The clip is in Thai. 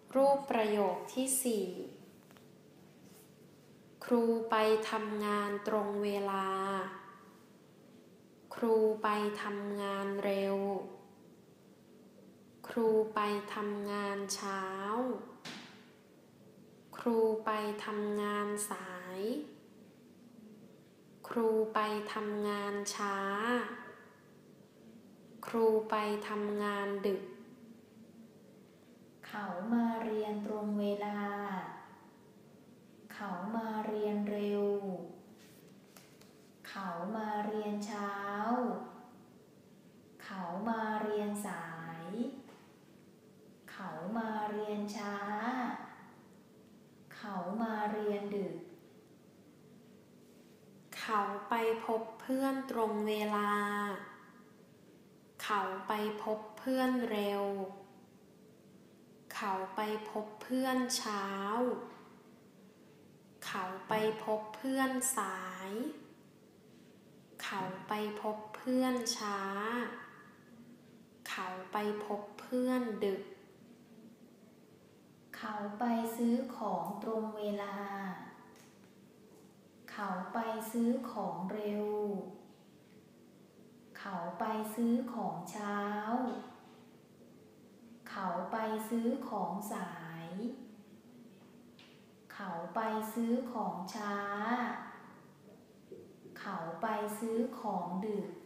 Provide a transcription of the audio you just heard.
รูปประโยคที่ 4 ครูไปทำงานตรงเวลาครูไปทำงานเร็วครูไปทำงานเช้าครูไปทำงานสายครูไปทำงานช้าครูไปทำงานดึกเขามาเรียนตรงเวลาเขามาเรียนเร็วเขามาเรียนเช้าเขามาเรียนสายเขามาเรียนช้าเขามาเรียนดึกเขาไปพบเพื่อนตรงเวลาเขาไปพบเพื่อนเร็วเขาไปพบเพื่อนเช้าเขาไปพบเพื่อนสายเขาไปพบเพื่อนช้าเขาไปพบเพื่อนดึกเขาไปซื้อของตรงเวลาเขาไปซื้อของเร็วเขาไปซื้อของเช้าเขาไปซื้อของสายเขาไปซื้อของช้าเขาไปซื้อของดึก